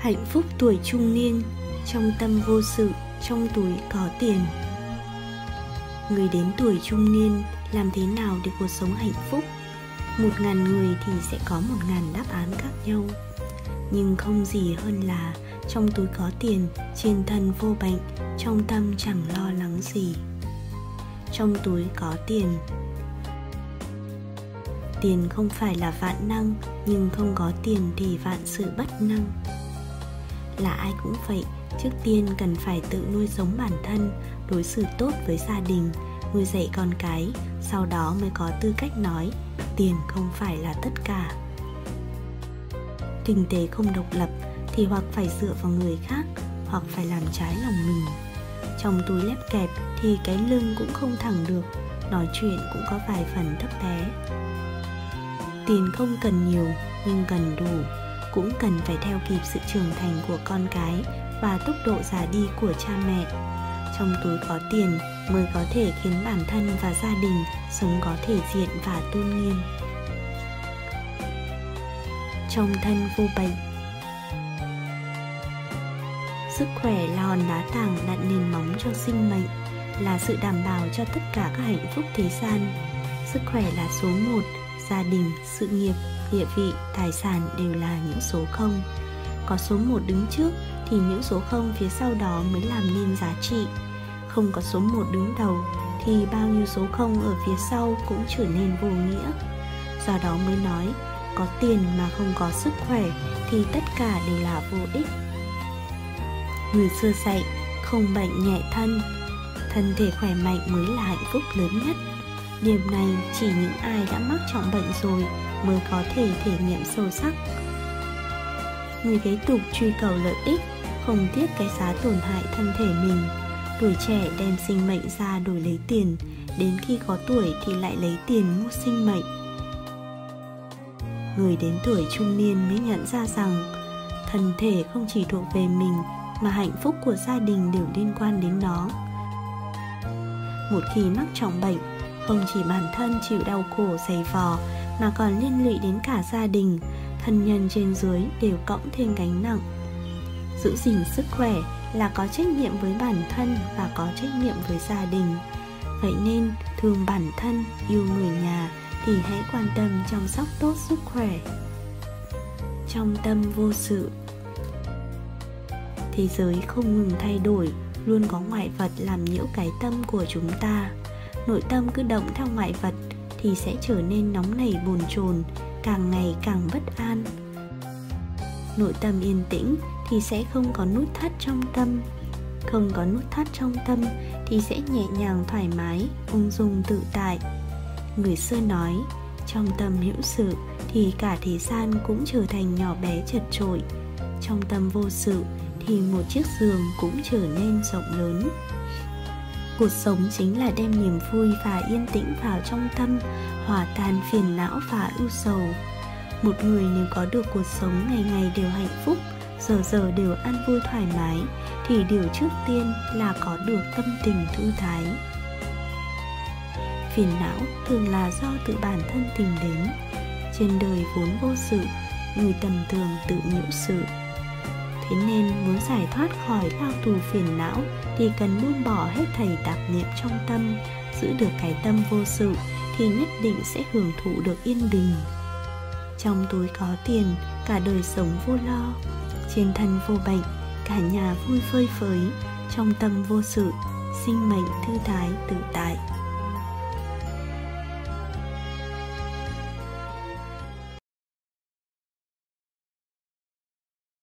Hạnh phúc tuổi trung niên, trong tâm vô sự, trong túi có tiền. Người đến tuổi trung niên làm thế nào để cuộc sống hạnh phúc? 1000 người thì sẽ có 1000 đáp án khác nhau. Nhưng không gì hơn là trong túi có tiền, trên thân vô bệnh, trong tâm chẳng lo lắng gì. Trong túi có tiền. Tiền không phải là vạn năng, nhưng không có tiền thì vạn sự bất năng. Là ai cũng vậy, trước tiên cần phải tự nuôi sống bản thân, đối xử tốt với gia đình, nuôi dạy con cái, sau đó mới có tư cách nói tiền không phải là tất cả. Kinh tế không độc lập thì hoặc phải dựa vào người khác, hoặc phải làm trái lòng mình. Trong túi lép kẹp thì cái lưng cũng không thẳng được, nói chuyện cũng có vài phần thấp bé. Tiền không cần nhiều, nhưng cần đủ, cũng cần phải theo kịp sự trưởng thành của con cái và tốc độ già đi của cha mẹ. Trong túi có tiền mới có thể khiến bản thân và gia đình sống có thể diện và tôn nghiêm. Trong thân vô bệnh. Sức khỏe là hòn đá tảng đặt nền móng cho sinh mệnh, là sự đảm bảo cho tất cả các hạnh phúc thế gian. Sức khỏe là số 1, gia đình, sự nghiệp, địa vị, tài sản đều là những số 0. Có số 1 đứng trước thì những số 0 phía sau đó mới làm nên giá trị. Không có số 1 đứng đầu thì bao nhiêu số 0 ở phía sau cũng trở nên vô nghĩa. Do đó mới nói, có tiền mà không có sức khỏe thì tất cả đều là vô ích. Người xưa dạy, không bệnh nhẹ thân. Thân thể khỏe mạnh mới là hạnh phúc lớn nhất. Điểm này chỉ những ai đã mắc trọng bệnh rồi mới có thể thể nghiệm sâu sắc. Người kế tục truy cầu lợi ích, không tiếc cái giá tổn hại thân thể mình. Tuổi trẻ đem sinh mệnh ra đổi lấy tiền, đến khi có tuổi thì lại lấy tiền mua sinh mệnh. Người đến tuổi trung niên mới nhận ra rằng thân thể không chỉ thuộc về mình, mà hạnh phúc của gia đình đều liên quan đến nó. Một khi mắc trọng bệnh, không chỉ bản thân chịu đau khổ dày vò mà còn liên lụy đến cả gia đình, thân nhân trên dưới đều cộng thêm gánh nặng. Giữ gìn sức khỏe là có trách nhiệm với bản thân và có trách nhiệm với gia đình. Vậy nên thương bản thân, yêu người nhà thì hãy quan tâm chăm sóc tốt sức khỏe. Trong tâm vô sự. Thế giới không ngừng thay đổi, luôn có ngoại vật làm nhiễu cái tâm của chúng ta. Nội tâm cứ động theo ngoại vật thì sẽ trở nên nóng nảy bồn chồn, càng ngày càng bất an. Nội tâm yên tĩnh thì sẽ không có nút thắt trong tâm. Không có nút thắt trong tâm thì sẽ nhẹ nhàng thoải mái, ung dung tự tại. Người xưa nói, trong tâm hữu sự thì cả thế gian cũng trở thành nhỏ bé chật chội. Trong tâm vô sự thì một chiếc giường cũng trở nên rộng lớn. Cuộc sống chính là đem niềm vui và yên tĩnh vào trong tâm, hòa tan phiền não và ưu sầu. Một người nếu có được cuộc sống ngày ngày đều hạnh phúc, giờ giờ đều an vui thoải mái, thì điều trước tiên là có được tâm tình thư thái. Phiền não thường là do tự bản thân tìm đến. Trên đời vốn vô sự, người tầm thường tự nhiễu sự. Thế nên muốn giải thoát khỏi lao tù phiền não thì cần buông bỏ hết thảy tạp niệm trong tâm, giữ được cái tâm vô sự thì nhất định sẽ hưởng thụ được yên bình. Trong túi có tiền, cả đời sống vô lo. Trên thân vô bệnh, cả nhà vui phơi phới. Trong tâm vô sự, sinh mệnh thư thái tự tại.